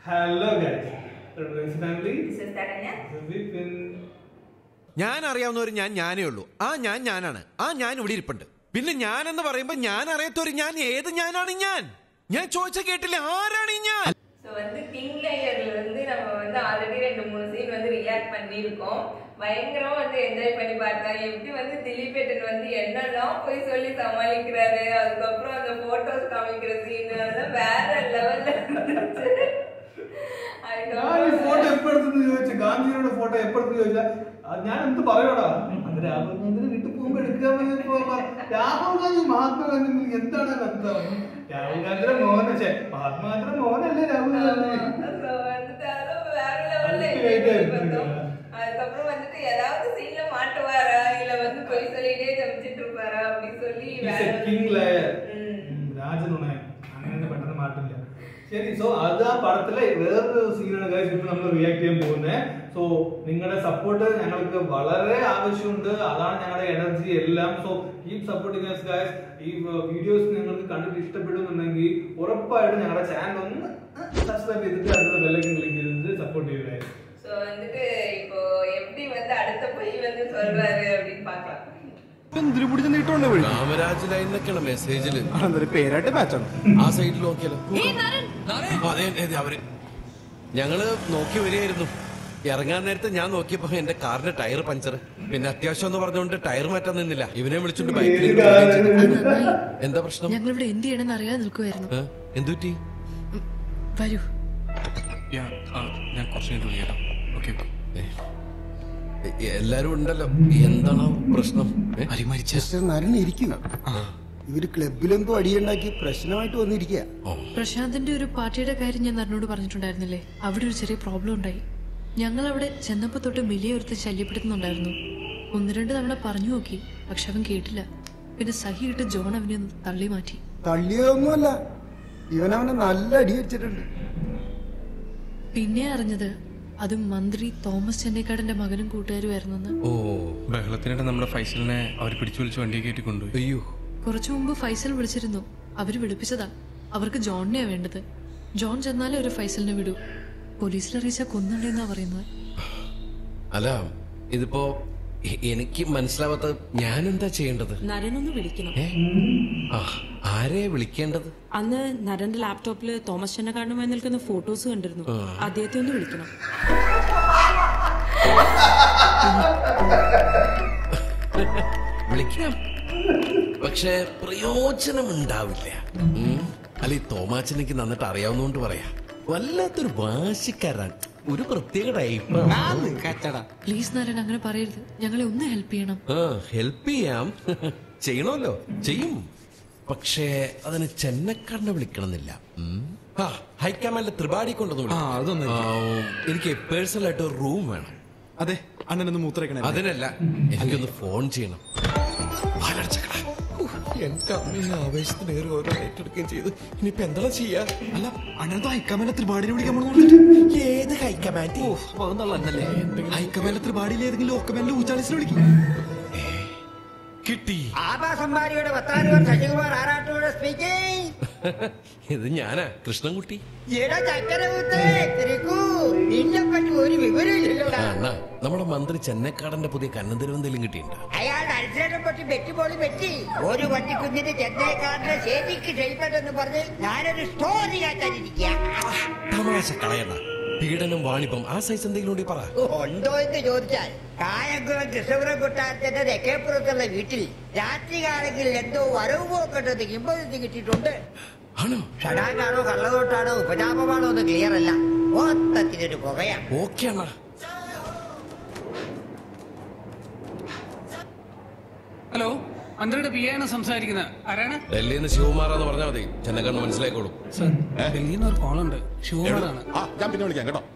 Hello guys. Family. This is Taranya. ഞാൻ അറിയാവുന്ന ഞാനേ ഉള്ളൂ. ഞാനാണ്. ഞാൻ ഇവിടെ ഇരിപ്പുണ്ട്. പിന്നെ ഞാൻ എന്ന് പറയുമ്പോ ഞാൻ അറിയാത്തൊരു ഞാൻ ഏത് ഞാനാണ് ഞാൻ ചോദിച്ച കേട്ടില്ല ആരാണ് ഞാൻ? So King Layerல இருந்து நம்ம ஆல்ரெடி 2-3 சீன் ரியாக்ட் பண்ணிருக்கோம். பயங்கரமா என்ஜாய் பண்ணி பார்த்தா எப்படி திலீபேட்டன் என்னெல்லாம் போய் சொல்லி சமாளிக்கிறாரு. அதுக்கப்புறம் அந்த போட்டோஸ் காமிக்கிற சீன் அதெல்லாம் வேற லெவல்ல இருந்துச்சு. ഫോട്ടോ എപ്പോഴെടുത്തെന്ന് ചോദിച്ചു, ഗാന്ധിജിയുടെ ഫോട്ടോ എപ്പോഴെന്ന് ചോദിച്ചാൽ ഞാൻ എന്ത് പറയണോ, അത് രാഹുൽ ഗാന്ധിനെ വീട്ടിൽ പോകുമ്പോ എടുക്കാൻ രാഹുൽ ഗാന്ധി മഹാത്മാഗാന്ധി എന്താണ് ബന്ധം? രാഹുൽ ഗാന്ധിയുടെ മോഹൻ മഹാത്മാഗാന്ധിയുടെ മോഹനല്ലേ രാഹുൽ ഗാന്ധി? அதுக்கப்புறம் ஏதாவது சீன்ல மாட்டுவாரா இல்ல போய் சொல்லிட்டே தப்பிச்சிட்டு இருப்பாரா அப்படின்னு சொல்லி രാജനുണ അങ്ങനെ പെട്ടെന്ന് മാറ്റില്ല. ശരി, സോ അത് ആ പടത്തിലെ വേറൊരു സീനാണ് ഗൈസ് ഇപ്പൊ നമ്മൾ റിയാക്ട് ചെയ്യാൻ പോകുന്നത്. സോ നിങ്ങളുടെ സപ്പോർട്ട് ഞങ്ങൾക്ക് വളരെ ആവശ്യമുണ്ട്, അതാണ് ഞങ്ങളുടെ എനർജി എല്ലാം. So keep supporting us guys. ഈ വീഡിയോസ് നിങ്ങൾക്ക് കണ്ടിട്ട് ഇഷ്ടപ്പെടുന്നുണ്ടെങ്കിൽ ഉറപ്പായിട്ടും ഞങ്ങളുടെ ചാനൽ ഒന്ന് സബ്സ്ക്രൈബ് ചെയ്തിട്ട് അതിന്റെ ബെല്ലൈക്കൺ ക്ലിക്ക് ചെയ്തിട്ട് സപ്പോർട്ട് ചെയ്യുക ഗൈസ്. സോ இப்போ எப்படி അടുത്ത പോയി சொல்றாரு அப்படின்னு பார்க்கலாம். കാമരാജിലായിരുന്നൊക്കെയാണ് മെസ്സേജില് പേരായിട്ട് മാച്ചാണ്. ആ സൈഡിൽ നോക്കിയാലോ? അവര് ഞങ്ങള് നോക്കി വരികയായിരുന്നു. ഇറങ്ങാൻ നേരത്തെ ഞാൻ നോക്കിയപ്പോ എന്റെ കാറിന്റെ ടയർ പഞ്ചർ. പിന്നെ അത്യാവശ്യം എന്ന് പറഞ്ഞുകൊണ്ട് ടയർ മാറ്റാൻ നിന്നില്ല. ഇവനെ വിളിച്ചോണ്ട് ബൈക്കിൽ എന്താ പ്രശ്നം? ഞങ്ങളിവിടെ എന്ത് ചെയ്യണമെന്ന് അറിയാതെ നിൽക്കുമായിരുന്നു. എന്തുപറ്റി? വരൂ, ഞാൻ കുറച്ച് കഴിഞ്ഞിട്ട് വിളിക്കാം. ഓക്കെ. എല്ലാരും ഉണ്ടല്ലോ, എന്താണ് പ്രശ്നം? ഇവര് ക്ലബിലെന്തോ അടിയുണ്ടാക്കി പ്രശ്നമായിട്ട് വന്നിരിക്കുക. പ്രശാന്തിന്റെ ഒരു പാർട്ടിയുടെ കാര്യം ഞാൻ നരനോട് പറഞ്ഞിട്ടുണ്ടായിരുന്നില്ലേ? അവിടെ ഒരു ചെറിയ പ്രോബ്ലം ഉണ്ടായി. ഞങ്ങൾ അവിടെ ചെന്നപ്പോ തൊട്ട് മിലിയൊരുത്ത് ശല്യപ്പെടുത്തുന്നുണ്ടായിരുന്നു. 1-2 തവണ പറഞ്ഞു നോക്കി, പക്ഷെ അവൻ കേട്ടില്ല. പിന്നെ സഹിയിട്ട് ജോൺ അവനെ തള്ളി മാറ്റി. തള്ളിയതൊന്നുമല്ല, ഇവനവനെ നല്ല അടി വെച്ചിട്ടുണ്ട്. പിന്നെ അറിഞ്ഞത് അത് മന്ത്രി തോമസ് ചെന്നൈക്കാടന്റെ മകനും കൂട്ടുകാരുമായിരുന്നെന്ന്. ഓ, ബഹളത്തിനിടെ നമ്മുടെ ഫൈസലിനെ അവർ പിടിച്ചു വിളിച്ച് വണ്ടിയെ കയറ്റി കൊണ്ടുപോയി. അയ്യോ. കുറച്ചു മുമ്പ് ഫൈസൽ വിളിച്ചിരുന്നു. അവര് വിളിപ്പിച്ചതാ. അവർക്ക് ജോണിനെയാ വേണ്ടത്. ജോൺ ചെന്നാലേ ഒരു ഫൈസലിനെ വിടൂ. പോലീസിൽ അറിയിച്ചാ കൊന്നുണ്ടെന്നാ പറയുന്നത്. അല്ല, ഇതിപ്പോ എനിക്ക് മനസ്സിലാവാത്ത ഞാൻ എന്താ ചെയ്യേണ്ടത്? നരനൊന്ന് വിളിക്കണം. ആരെ വിളിക്കേണ്ടത്? അന്ന് നരന്റെ ലാപ്ടോപ്പില് തോമസ് ചെന്നക്കാരനുമായി നിൽക്കുന്ന ഫോട്ടോസ് കണ്ടിരുന്നു. അദ്ദേഹത്തെ ഒന്ന് വിളിക്കണം. വിളിക്കാം, പക്ഷെ പ്രയോജനമുണ്ടാവില്ല. അല്ല, ഈ തോമാച്ചനെനിക്ക് നന്നിട്ട് അറിയാവുന്നോണ്ട് പറയാ, വല്ലാത്തൊരു വാശിക്കാരൻ, ഒരു പ്രത്യേക ടൈപ്പാണ്. പ്ലീസ് നാരായൺ, അങ്ങനെ പറയരുത്. ഞങ്ങളെ ഒന്ന് ഹെൽപ്പ് ചെയ്യണം. ഹെൽപ്പ് ചെയ്യാം, ചെയ്യണമല്ലോ, ചെയ്യും. പക്ഷേ അതിന് ചെന്നക്കാരനെ വിളിക്കണമെന്നില്ല. ഹൈക്കമാൻഡിലെ ത്രിപാഠി കൊണ്ടൊന്നും എനിക്ക് പേഴ്സണൽ ആയിട്ട് ഒരു റൂം വേണം. അതെ, അണ്ണനൊന്ന് മൂത്രയ്ക്കണേ. അതിനല്ല, എനിക്കൊന്ന് ഫോൺ ചെയ്യണം. എന്റെ അമ്മയെ ആവേശത്തിനേറെ ഓരോ ഏറ്റെടുക്കുകയും ചെയ്ത് ഇനിയിപ്പോ എന്താ ചെയ്യാ? അല്ല, അണ്ണനത്തെ ഹൈക്കമാൻഡിലെ ത്രിപാഠിനെ വിളിക്കാൻ. ഏത് ഹൈക്കമാൻഡ്? ഹൈക്കമാൻഡിലെ ത്രിപാഠിയിൽ ഏതെങ്കിലും ലോക്കമാൻഡിലെ ഊച്ചാളിസിനെ വിളിക്കും. കിട്ടി. ആഭാസന്മാരിയുടെ പത്താനുവർ ശശികുമാർ ആറാട്ടോട് സ്പീക്കിംഗ്. ഇത് ഞാനാ, കൃഷ്ണൻകുട്ടി. ഒരു വിവരമില്ലല്ലോടാ. നമ്മുടെ മന്ത്രി ചെന്നൈക്കാടന്റെ പുതിയ കന്നന്തിരുവന്തയിലും കിട്ടിയിട്ടുണ്ട്. അയാളുടെ അരിശേഷം പറ്റി വെട്ടി പോലും വെട്ടി. ഒരു വട്ടിക്കുഞ്ഞിന് ചെന്നൈക്കാരനെ ശരിക്ക് ചെയ്യപ്പെട്ടെന്ന് പറഞ്ഞ് ഞാനൊരു സ്റ്റോറി കാറ്റാനിരിക്കുക. തമാശ കളയണ. പീഡനം, വാണിഭം, ആ സൈസ് എന്തെങ്കിലും കൂടി പറ. ഉണ്ടോ എന്ന് ചോദിച്ചാൽ കായംകുളം കൃഷ്ണപുരം കൊട്ടാരത്തിന്റെ തെക്കേപ്പുറത്തുള്ള വീട്ടിൽ രാത്രികാലങ്ങളിൽ എന്തോ വരവ് പോക്കട്ടത് ഇമ്പതി കിട്ടിയിട്ടുണ്ട്. ഷടാങ്ങാണോ കള്ളതോട്ടാണോ ഉപജാപമാണോ എന്ന് ക്ലിയർ അല്ല. മൊത്തത്തിനൊരു പുകയാണ്. ഓക്കെ അണ്ണാ. ഹലോ, മന്ത്രിയുടെ പി ആണ് സംസാരിക്കുന്നത്. ആരാണ്? ഡൽഹിന്ന് ശിവകുമാറാന്ന് പറഞ്ഞാൽ മതി, ചെന്നൈക്കാരന് മനസ്സിലായിക്കോളും. ഡൽഹിന്ന് ഒരു കോളുണ്ട്. ശിവകുമാറാണ്. ഞാൻ പിന്നെ വിളിക്കാം കേട്ടോ.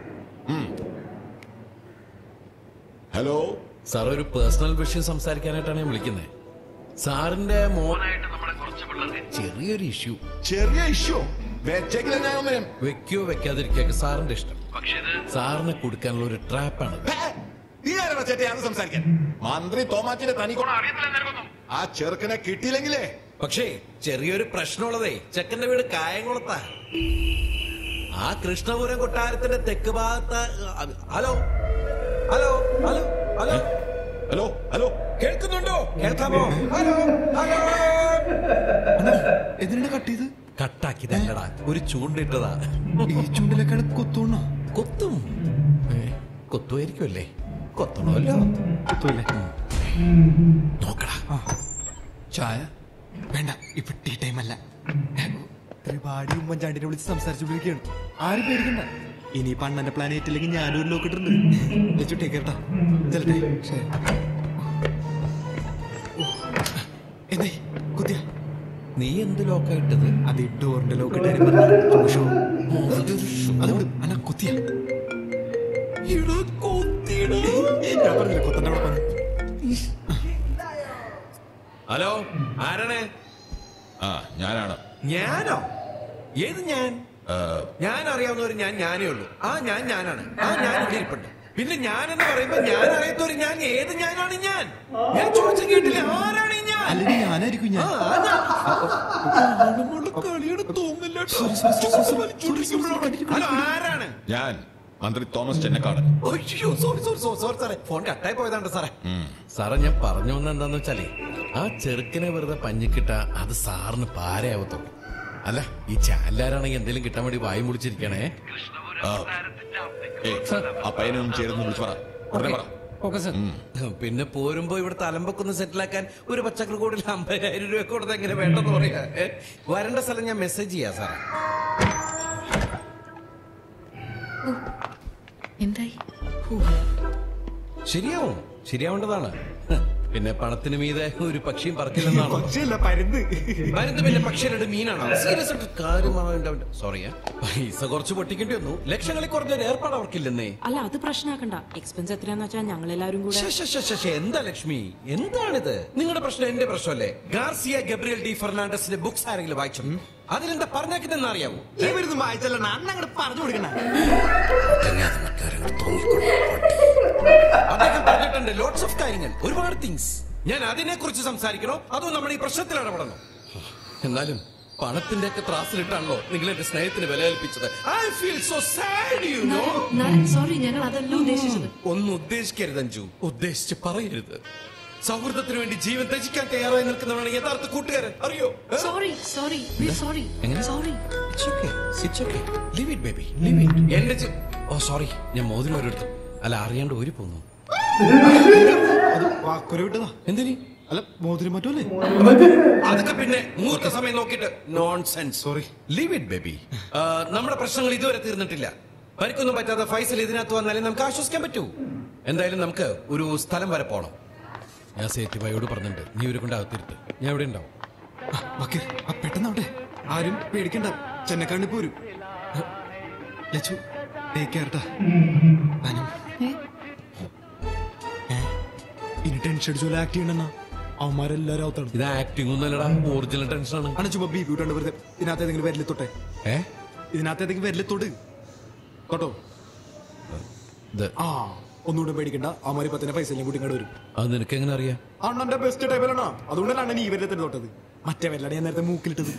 ഹലോ സാർ, ഒരു പേഴ്സണൽ വിഷയം സംസാരിക്കാനായിട്ടാണ് ഞാൻ വിളിക്കുന്നത്. സാറിന്റെ മോനായിട്ട് നമ്മുടെ കുറച്ച് പിള്ളേർക്ക് ചെറിയൊരു ഇഷ്യൂ. ചെറിയ ഇഷ്യൂ വെക്കോ വെക്കാതിരിക്കൊക്കെ സാറിന്റെ ഇഷ്ടം. പക്ഷേ സാറിനെ കൊടുക്കാനുള്ള ഒരു ട്രാപ്പാണ്. സംസാരിക്കാൻ മന്ത്രി തോമാച്ചിന്റെ തനിക്കോണം അറിയത്തില്ല. ആ ചെറുക്കനെ കിട്ടിയില്ലെങ്കിലേ. പക്ഷേ ചെറിയൊരു പ്രശ്നമുള്ളതേ, ചെക്കന്റെ വീട് കായംകുളത്താ. ആ കൃഷ്ണപുരം കൊട്ടാരത്തിന്റെ തെക്ക് ഭാഗത്ത്. Hello hello hello hello hello hello കേൾക്കുന്നുണ്ടോ? കേൾക്കാമോ? Hello hello. എന്തിനാ കട്ട് ചെയ്ത്? കട്ടാക്കിയതല്ലടാ, ഒരു ചൂണ്ടിട്ടതാ. ഈ ചൂണ്ടിലേക്കാണ് കൊത്തോണോ? കൊത്തും. കൊത്തുമായിരിക്കുമല്ലേ? കൊത്തണമല്ലോ. കൊത്തുമല്ലേ? നോക്കടാ. ചായ വേണ്ട, ഇപ്പൊ ടീ ടൈം അല്ല. ത്രിപാഠി ഉമ്മൻചാണ്ടിനെ വിളിച്ച് സംസാരിച്ചുകൊണ്ടിരിക്കുകയാണ്. ആരും പേടിക്കണ്ട. ഇനി പണ്ണന്റെ പ്ലാനറ്റ് ഇല്ലെങ്കിൽ ഞാനൊരു ലോക്കിട്ടുണ്ട്. ചുട്ടേ കേട്ടാ ചെല്ലട്ടെ. എന്നേ കുത്തിയ നീ എന്ത് ലോക്കായിട്ടത്? അത് ഈ ഡോറിന്റെ ലോക്കിട്ട് അത് അന്ന കുത്തിയ ഞാൻ പറഞ്ഞില്ല കൊത്തന്റെ അവിടെ പറഞ്ഞു. ഹലോ, ആരാണ്? ഞാനാണ്. ഞാനോ? ഏത് ഞാൻ? ഞാൻ അറിയാവുന്നവര് ഞാനേ ഉള്ളൂ. ഞാനാണ്. ഞാൻ ഇരിപ്പുണ്ട്. പിന്നെ ഞാൻ എന്ന് പറയുമ്പോ ഞാൻ അറിയാത്തവര് ഞാൻ. ഏത് ഞാനാണ് ഞാൻ? ഞാൻ ചോദിച്ചു കേട്ടില്ല. ആരാണ് ഞാൻ? അല്ലെങ്കിൽ ഞാനായിരിക്കും ഞാൻ. ഹലോ, ആരാണ്? ഞാൻ മന്ത്രി തോമസ് ചെന്നക്കാടൻ. അയ്യോ, സോറി സാറേ, ഫോൺ കട്ടായി പോയതാണ്ട് സാറേ. സാറേ, ഞാൻ പറഞ്ഞു വന്ന എന്താന്ന് വെച്ചാലേ, ആ ചെറുക്കനെ വെറുതെ പഞ്ഞിക്കിട്ട അത് സാറിന് പാരയാവത്തുള്ളൂ. അല്ല, ഈ ചാനലാരാണെങ്കിൽ എന്തെങ്കിലും കിട്ടാൻ വേണ്ടി വായി മുടിച്ചിരിക്കണേ. ആ പയ്യനൊന്നും ചേർന്ന് വിളിച്ചു പറ. ഉടനെ പറ. പിന്നെ പോരുമ്പോ ഇവിടെ തലമ്പൊക്കൊന്ന് സെറ്റിലാക്കാൻ ഒരു പച്ചക്കറി കൂടിൽ 50,000 രൂപ കൊടുത്ത് എങ്ങനെ വേണ്ടെന്ന് പറയാ. വരേണ്ട സ്ഥലം ഞാൻ മെസ്സേജ് ചെയ്യാം സാറേ. എന്തായി? ശരിയാവേണ്ടതാണ്. പിന്നെ പണത്തിന് മീതെ ഒരു പക്ഷിയും പറക്കില്ലെന്നാണ്. പരുന്ത് പിന്നെ പക്ഷിയുടെ മീനാണ്. സീരിയസ് ആയിട്ട് കാര്യമാണ്. സോറി, പൈസ കുറച്ച് പൊട്ടിക്കേണ്ടി വന്നു. ലക്ഷങ്ങളിൽ കുറഞ്ഞൊരു ഏർപ്പാട് അവർക്കില്ലെന്നേ. അല്ല, അത് പ്രശ്നമാക്കണ്ട. എക്സ്പെൻസ് എത്രയാന്ന് വെച്ചാൽ ഞങ്ങൾ എല്ലാവരും കൂടെ. എന്താ ലക്ഷ്മി, എന്താണിത്? നിങ്ങളുടെ പ്രശ്നം എന്റെ പ്രശ്നമല്ലേ? ഗാർസിയ ഗബ്രിയൽ ഡി ഫെർണാണ്ടസിന്റെ ബുക്സ് ആരെങ്കിലും വായിച്ചു? അതിലെന്താ പറഞ്ഞേക്കെന്ന് അറിയാമോ? വായിച്ചല്ലോ, അങ്ങോട്ട് പറഞ്ഞു കൊടുക്കണ. അദ്ദേഹം പറഞ്ഞിട്ടുണ്ട് ലോട്ട്സ് ഓഫ് കാര്യങ്ങൾ, ഒരുപാട് തിങ്സ്. ഞാൻ അതിനെ കുറിച്ച് സംസാരിക്കണോ അതോ നമ്മൾ ഈ പ്രശ്നത്തിൽ ഇടപെടണോ? എന്നാലും പണത്തിന്റെ ഒക്കെ ത്രാസിലിട്ടാണല്ലോ നിങ്ങൾ എന്റെ സ്നേഹത്തിന് വില കൽപ്പിച്ചത്. I feel so sad, you know. Sorry, ഞങ്ങൾ അതല്ല ഉദ്ദേശിച്ചത്. ഒന്നും ഉദ്ദേശിക്കരുത് അഞ്ജു, ഉദ്ദേശിച്ച് പറയരുത്. സൗഹൃദത്തിന് വേണ്ടി ജീവൻ ത്യജിക്കാൻ തയ്യാറായി നിൽക്കുന്നവരാണ് യഥാർത്ഥ കൂട്ടുകാരൻ, അറിയോ? സോറി, ഞാൻ മോതിരം ഒരിടത്തു അല്ല അറിയാണ്ട് ഊരി പോന്നു. എന്തിനി? അല്ല, മോതിരം മറ്റല്ലേ? അതൊക്കെ പിന്നെ മുഹൂർത്ത സമയം നോക്കിട്ട്. Nonsense. Sorry, leave it baby. നമ്മുടെ പ്രശ്നങ്ങൾ ഇതുവരെ തീർന്നിട്ടില്ല. പരിക്കൊന്നും പറ്റാതെ ഫൈസൽ ഇതിനകത്ത് വന്നാലേ നമുക്ക് ആശ്വസിക്കാൻ പറ്റൂ. എന്തായാലും നമുക്ക് ഒരു സ്ഥലം വരെ പോണം. ഞാൻ സേറ്റിബായോട് പറഞ്ഞിട്ടുണ്ട്, നീ ഒരു കൊണ്ട് അകത്തിരുത്ത്, ഞാൻ ഇവിടെ ഉണ്ടാവും. പെട്ടെന്നാവട്ടെ, ആരും പേടിക്കണ്ട. ചെന്നക്കാണ്ടി പോരും. ലച്ചു, ടേക്ക് കെയർട്ടാ. ഇനി ടെൻഷൻ അടിച്ചോലെ ആക്ട് ചെയ്യണെന്നാ അവന്മാരെല്ലാരും അവത്താണ്. ഇത് ആക്ടിംഗ് ഒന്നല്ലടാ, ഒറിജിനൽ ടെൻഷനാണ്. ആണ് ചുമ്മാ ബി ബ്യൂട്ടാണ്ട് വെറുതെ. ഇതിനകത്ത് ഏതെങ്കിലും വരല് തൊട്ടെ. ഇതിനകത്ത് ഏതെങ്കിലും വരല് തൊട് തൊട്ടോ. ഒന്നുകൂടെ പേടിക്കണ്ട, അവന്മാര് 10 പൈസ കൂടി ഇങ്ങോട്ട് വരും. അത് നിനക്ക് എങ്ങനെ അറിയാം? അണ്ണന്റെ ബെസ്റ്റ് ടൈപ്പിലാണോ? അതുകൊണ്ടാണ് നീ ഇവരുടെ തന്നെ തൊട്ടത്. മറ്റേ വല്ലാണ് ഞാൻ നേരത്തെ മൂക്കിലിട്ടത്.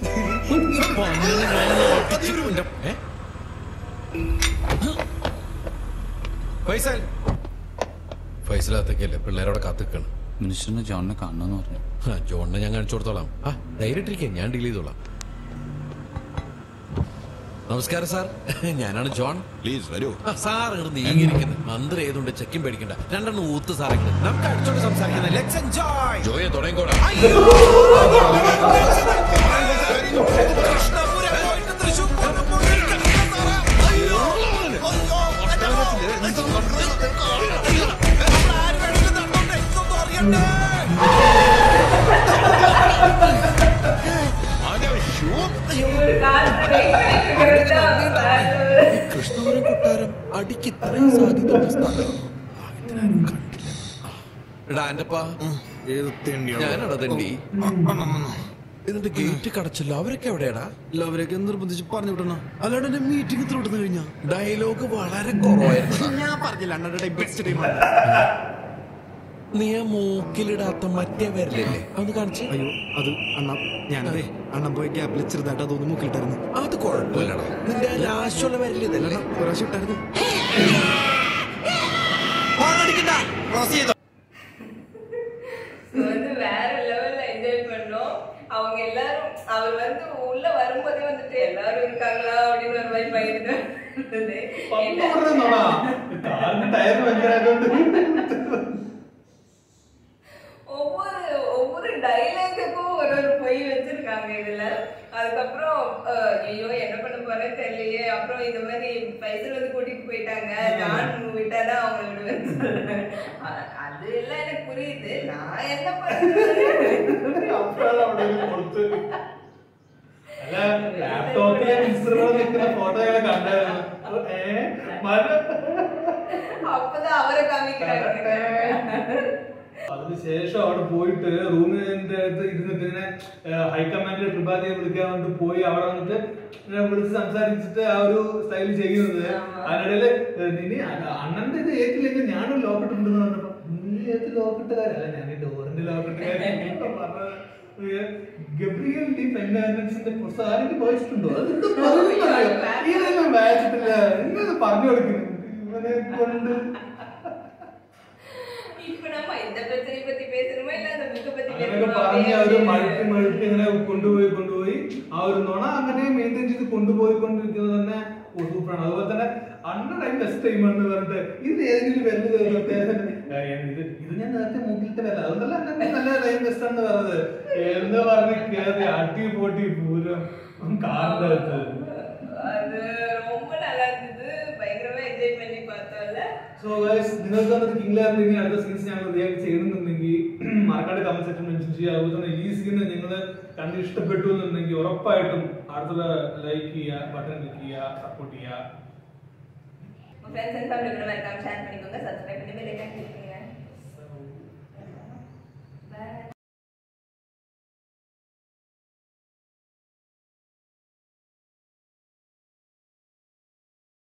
ഫൈസലകത്തേക്കല്ലേ പിള്ളേരോടെ കാത്തിക്കണം. മിനിസ്റ്ററിന് ജോണിനെ കാണണമെന്ന് പറഞ്ഞു. ജോണിനെ ഞാൻ കാണിച്ചു കൊടുത്തോളാം. ധൈര്യട്ടിരിക്കേ, ഞാൻ ഡീൽ ചെയ്തോളാം. നമസ്കാരം സാർ, ഞാനാണ് ജോൺ. പ്ലീസ് വരൂ. സാർ ഇങ്ങോട്ട് നീങ്ങിയിരിക്കുന്നത്. മന്ത്രി ഏതുകൊണ്ട് ചെക്കും പേടിക്കണ്ട. 2 ഊത്ത് സാറെങ്കിലും നമുക്ക് അടിച്ചോണ്ട് സംസാരിക്കുന്നത്. Let's enjoy. ജോയെ തുടങ്ങിക്കോടാ. കൃഷ്ണപുരം കൊട്ടാരം അടിക്ക് ഇത്രയും സാധ്യതയുള്ള സ്ഥലം കണ്ടില്ല. എടാ എന്റെപ്പാ, ഞാനടാ തെണ്ടി. ഇതിന്റെ ഗേറ്റ് കടച്ചല്ലോ. അവരൊക്കെ എവിടെയാടാ? അവരൊക്കെ നിർബന്ധിച്ച് പറഞ്ഞു വിട്ടണോ? അല്ലാണ്ട് എന്റെ മീറ്റിംഗ് ഇത്ര വിട്ടുന്ന കഴിഞ്ഞാ ഡയലോഗ് വളരെ കുറവായിരുന്നു. ഞാൻ പറഞ്ഞില്ല അണ്ണന്റെ ബെസ്റ്റ് ടൈമാണ്. നീ ആ മൂക്കിലിടാത്ത മറ്റേ വരലല്ലേ, അതൊന്ന് കാണിച്ചു. അയ്യോ, അത് അണ്ണാ ഞാനതേ അണ്ണൻ പോയി ഗ്യാപ്പിൽ ചെറുതായിട്ട് അതൊന്നും മുക്കിട്ടായിരുന്നു. അത് കുഴപ്പമില്ലടാ, നിന്റെ ലാശമുള്ള വരല് ഇതല്ലേ. പ്രാവശ്യം ഇട്ടായിരുന്നു. வந்து வேற லெவல்ல என்ஜாய் பண்ணோம். அவங்க எல்லாரும் அவர் வந்து உள்ள வரும்போதே வந்துட்டு எல்லாரும் இருக்காங்களா அப்படின்னு ஒரு மாதிரி பயந்துட்டு ஒவ்வொரு டைலாக்குக்கும் ஒரு பொய் வச்சிருக்காங்க இதுல. அதுக்கப்புறம் ஐயோ என்ன பண்ண போறேன்னு தெரியலையே, அப்புறம் இந்த மாதிரி பைசல் வந்து கூட்டிட்டு போயிட்டாங்க, நான் விட்டாதான் அவங்க விடுவேன். அது எல்லாம் எனக்கு புரியுது, நான் என்ன பண்றேன் அப்பதான் அவரை காமிக்கிறாங்க. അതിനുശേഷം അവിടെ പോയിട്ട് റൂമിന്റെ അടുത്ത് ഇരുന്നിട്ട് ഇങ്ങനെ ഹൈക്കമാൻഡിലെ ത്രിപാഠിയെ വിളിക്കാൻ വേണ്ടി പോയി അവിടെ വന്നിട്ട് വിളിച്ച് സംസാരിച്ചിട്ട് ആ ഒരു സ്റ്റൈൽ ചെയ്യുന്നത്. അതിനിടയില് ഇനി അണ്ണന്റെ ഇത് ഏറ്റില്ലെങ്കിൽ ഞാനും ലോക്കറ്റ് ഉണ്ടെന്ന് പറഞ്ഞപ്പോ നീ ഏറ്റ് ലോക്കട്ടുകാരല്ല, ഞാൻ ഈ ഡോറിന്റെ ലോക്കട്ടുകാരൻ ഗബ്രിയൽ ഡി ഫെർണാണ്ടസിന്റെ പുസ്തകം വായിച്ചിട്ടുണ്ടോ? ഇതൊന്നും വായിച്ചിട്ടില്ല, ഇങ്ങനെ പറഞ്ഞു കൊടുക്കുന്നുണ്ട് ഇവനെ കൊണ്ട്. പറഞ്ഞ ഒരു മഴുക്കി ഇങ്ങനെ കൊണ്ടുപോയി ആ ഒരു നുണ അങ്ങനെ മെയിൻറ്റെയിൻ ചെയ്ത് കൊണ്ടുപോയിക്കൊണ്ടിരിക്കുന്നത് തന്നെ സൂപ്പറാണ്. അതുപോലെ തന്നെ അണ്ണൻ ടൈം ബെസ്റ്റ് ടൈം എന്ന് പറഞ്ഞിട്ട് ഇത് ഏതെങ്കിലും ഇത് ഞാൻ നേരത്തെ മൂക്കിലിട്ട് വരാം, അതുകൊണ്ടല്ല അണ്ണൻ നല്ല ടൈം ബെസ്റ്റ് ആണെന്ന് പറഞ്ഞത് എന്ന് പറഞ്ഞ് കേറി അട്ടി പോട്ടി പൂരം കാറിന്റെ അടുത്ത്. அது ரொம்ப நல்லா இருந்தது, பயங்கரமா என்ஜாய் பண்ணி பார்த்தோம்ல. സോ ഗൈസ്, നിങ്ങൾക്ക് വന്നിട്ട് കിങ്ലാറിന്റെ ഇനി അടുത്ത സീൻസ് ഞങ്ങൾ റിയാക്ട് ചെയ്യണമെന്നുണ്ടെങ്കിൽ മറക്കാട് കമന്റ് സെക്ഷൻ മെൻഷൻ ചെയ്യുക. അതുപോലെ തന്നെ ഈ സീന് നിങ്ങൾ കണ്ട് ഇഷ്ടപ്പെട്ടു എന്നുണ്ടെങ്കിൽ ഉറപ്പായിട്ടും അടുത്തുള്ള ലൈക്ക് ചെയ്യുക, ബട്ടൺ ക്ലിക്ക് ചെയ്യുക, സപ്പോർട്ട് ചെയ്യുക. ഫ്രണ്ട്സ് ആൻഡ് ഫാമിലി ഷെയർ பண்ணிக்கோங்க, സബ്സ്ക്രൈബ് பண்ணி பெல் ஐகான் கிளிக்